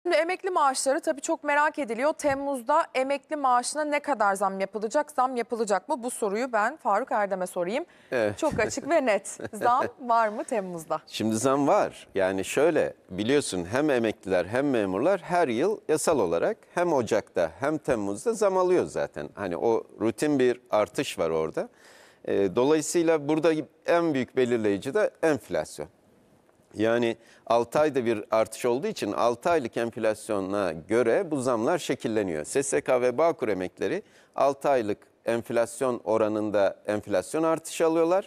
Şimdi emekli maaşları tabii çok merak ediliyor. Temmuz'da emekli maaşına ne kadar zam yapılacak? Zam yapılacak mı? Bu soruyu ben Faruk Erdem'e sorayım. Evet. Çok açık ve net. Zam var mı Temmuz'da? Şimdi zam var. Yani şöyle biliyorsun, hem emekliler hem memurlar her yıl yasal olarak hem Ocak'ta hem Temmuz'da zam alıyor zaten. Hani o rutin bir artış var orada. Dolayısıyla burada en büyük belirleyici de enflasyon. Yani 6 ayda bir artış olduğu için 6 aylık enflasyona göre bu zamlar şekilleniyor. SSK ve Bağkur emekleri 6 aylık enflasyon oranında enflasyon artışı alıyorlar.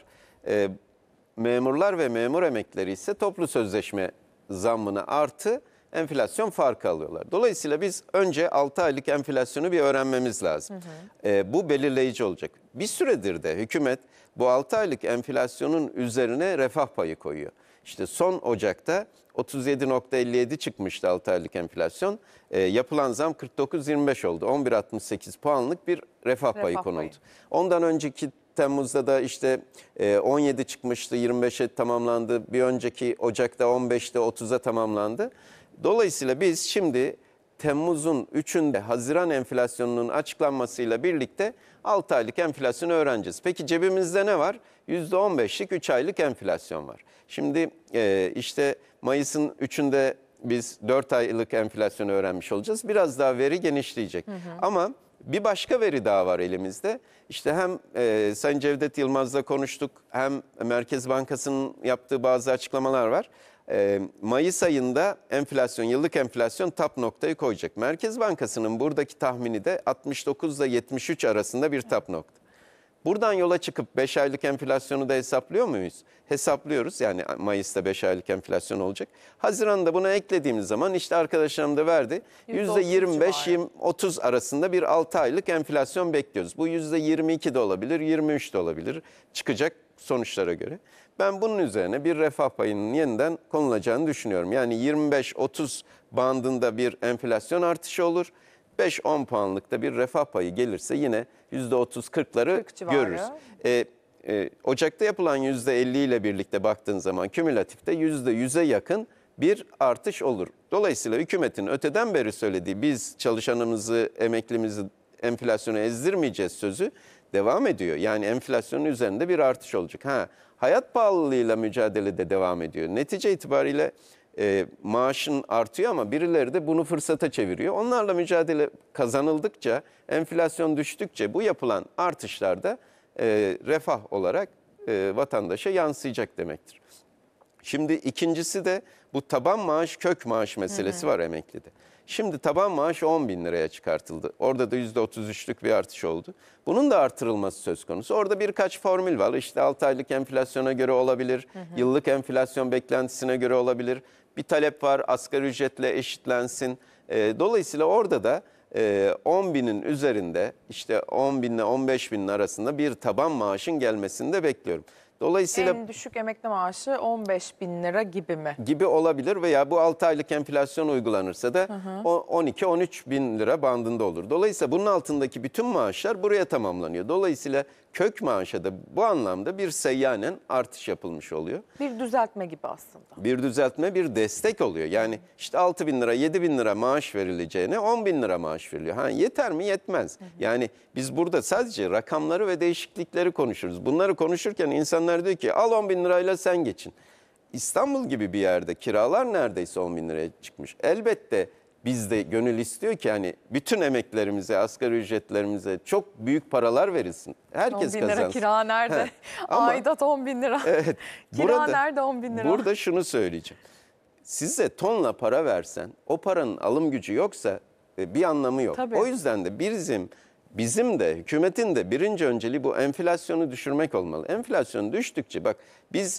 Memurlar ve memur emeklileri ise toplu sözleşme zammını artı enflasyon farkı alıyorlar. Dolayısıyla biz önce 6 aylık enflasyonu bir öğrenmemiz lazım. Bu belirleyici olacak. Bir süredir de hükümet bu 6 aylık enflasyonun üzerine refah payı koyuyor. İşte son Ocak'ta 37,57 çıkmıştı 6 aylık enflasyon. Yapılan zam 49,25 oldu. 11,68 puanlık bir refah payı konuldu. Ondan önceki Temmuz'da da işte 17 çıkmıştı, 25'e tamamlandı. Bir önceki Ocak'ta 15'te 30'a tamamlandı. Dolayısıyla biz şimdi Temmuz'un 3'ünde Haziran enflasyonunun açıklanmasıyla birlikte 6 aylık enflasyonu öğreneceğiz. Peki cebimizde ne var? %15'lik 3 aylık enflasyon var. Şimdi işte Mayıs'ın 3'ünde biz 4 aylık enflasyonu öğrenmiş olacağız. Biraz daha veri genişleyecek. Ama bir başka veri daha var elimizde. İşte hem Sayın Cevdet Yılmaz'la konuştuk, hem Merkez Bankası'nın yaptığı bazı açıklamalar var. Mayıs ayında enflasyon, yıllık enflasyon tap noktayı koyacak. Merkez Bankası'nın buradaki tahmini de 69 ile 73 arasında bir tap nokta. Buradan yola çıkıp 5 aylık enflasyonu da hesaplıyor muyuz? Hesaplıyoruz. Yani Mayıs'ta 5 aylık enflasyon olacak. Haziran'da buna eklediğimiz zaman işte arkadaşlarım da verdi. %25-30 arasında bir 6 aylık enflasyon bekliyoruz. Bu %22 de olabilir, 23 de olabilir çıkacak sonuçlara göre. Ben bunun üzerine bir refah payının yeniden konulacağını düşünüyorum. Yani 25-30 bandında bir enflasyon artışı olur. 5-10 puanlıkta bir refah payı gelirse yine %30-40'ları görürüz. Ocak'ta yapılan %50 ile birlikte baktığın zaman kümülatifte %100'e yakın bir artış olur. Dolayısıyla hükümetin öteden beri söylediği biz çalışanımızı, emeklimizi enflasyona ezdirmeyeceğiz sözü devam ediyor. Yani enflasyonun üzerinde bir artış olacak. Hayat pahalılığıyla mücadele de devam ediyor. Netice itibariyle maaşın artıyor ama birileri de bunu fırsata çeviriyor. Onlarla mücadele kazanıldıkça, enflasyon düştükçe bu yapılan artışlar da refah olarak vatandaşa yansıyacak demektir. Şimdi ikincisi de bu taban maaş, kök maaş meselesi var emeklide. Şimdi taban maaş 10 bin liraya çıkartıldı. Orada da %33'lük bir artış oldu. Bunun da artırılması söz konusu. Orada birkaç formül var. İşte 6 aylık enflasyona göre olabilir, yıllık enflasyon beklentisine göre olabilir. Bir talep var, asgari ücretle eşitlensin. Dolayısıyla orada da 10 binin üzerinde, işte 10 bin ile 15 binin arasında bir taban maaşın gelmesini de bekliyorum. Dolayısıyla en düşük emekli maaşı 15 bin lira gibi mi? Gibi olabilir veya bu 6 aylık enflasyon uygulanırsa da 12-13 bin lira bandında olur. Dolayısıyla bunun altındaki bütün maaşlar buraya tamamlanıyor. Dolayısıyla kök maaşa da bu anlamda bir seyyanen artış yapılmış oluyor. Bir düzeltme gibi aslında. Bir düzeltme, bir destek oluyor. Yani işte 6 bin lira, 7 bin lira maaş verileceğine 10 bin lira maaş veriliyor. Yeter mi? Yetmez. Yani biz burada sadece rakamları ve değişiklikleri konuşuruz. Bunları konuşurken insanlar diyor ki al 10 bin lirayla sen geçin. İstanbul gibi bir yerde kiralar neredeyse 10 bin liraya çıkmış. Elbette biz de gönül istiyor ki hani bütün emeklerimize, asgari ücretlerimize çok büyük paralar verilsin. Herkes 10 bin lira kazansın. kira nerede? Ama Aidat 10 bin lira. Evet, Kira nerede 10 bin lira? Burada şunu söyleyeceğim. Size tonla para versen, o paranın alım gücü yoksa bir anlamı yok. Tabii. O yüzden de bizim de hükümetin de birinci önceliği bu enflasyonu düşürmek olmalı. Enflasyon düştükçe bak biz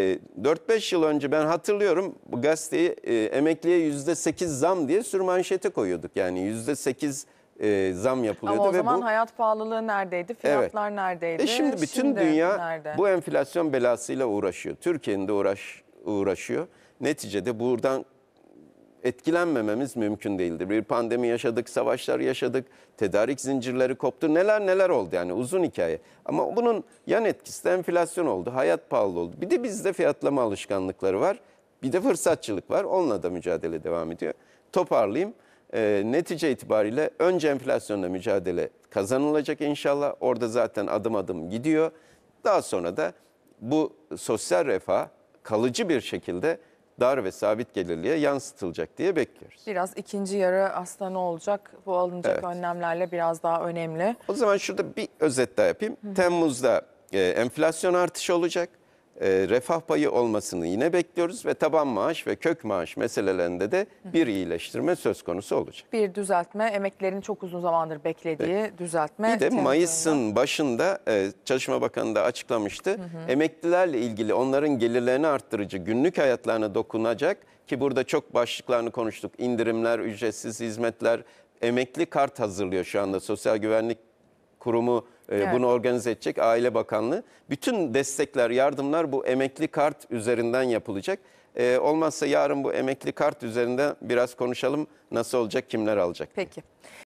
4-5 yıl önce ben hatırlıyorum bu gazeteyi emekliye %8 zam diye sürmanşete koyuyorduk. Yani %8 zam yapılıyordu. Ama o zaman bu, hayat pahalılığı neredeydi? Fiyatlar neredeydi? Şimdi bütün dünya nerede? bu enflasyon belasıyla uğraşıyor. Türkiye'nin de uğraşıyor. Neticede buradan etkilenmememiz mümkün değildir. Bir pandemi yaşadık, savaşlar yaşadık, tedarik zincirleri koptu. Neler oldu yani uzun hikaye. Ama bunun yan etkisi de enflasyon oldu, hayat pahalı oldu. Bir de bizde fiyatlama alışkanlıkları var. Bir de fırsatçılık var. Onunla da mücadele devam ediyor. toparlayayım. Netice itibariyle önce enflasyonla mücadele kazanılacak inşallah. Orada zaten adım adım gidiyor. Daha sonra da bu sosyal refah kalıcı bir şekilde dar ve sabit gelirliye yansıtılacak diye bekliyoruz. Biraz ikinci yarı aslında ne olacak? Bu alınacak Evet. önlemlerle biraz daha önemli. O zaman şurada bir özet daha yapayım. Temmuz'da enflasyon artışı olacak. Refah payı olmasını yine bekliyoruz ve taban maaş ve kök maaş meselelerinde de bir iyileştirme söz konusu olacak. Bir düzeltme, emeklilerin çok uzun zamandır beklediği düzeltme. Bir de Temmuz ayında. Mayıs'ın başında Çalışma Bakanı da açıklamıştı. Emeklilerle ilgili onların gelirlerini arttırıcı, günlük hayatlarına dokunacak ki burada çok başlıklarını konuştuk. İndirimler, ücretsiz hizmetler, emekli kart hazırlıyor şu anda Sosyal Güvenlik Kurumu bunu organize edecek, Aile Bakanlığı. Bütün destekler, yardımlar bu emekli kart üzerinden yapılacak. Olmazsa yarın bu emekli kart üzerinden biraz konuşalım. Nasıl olacak, kimler alacak? Peki.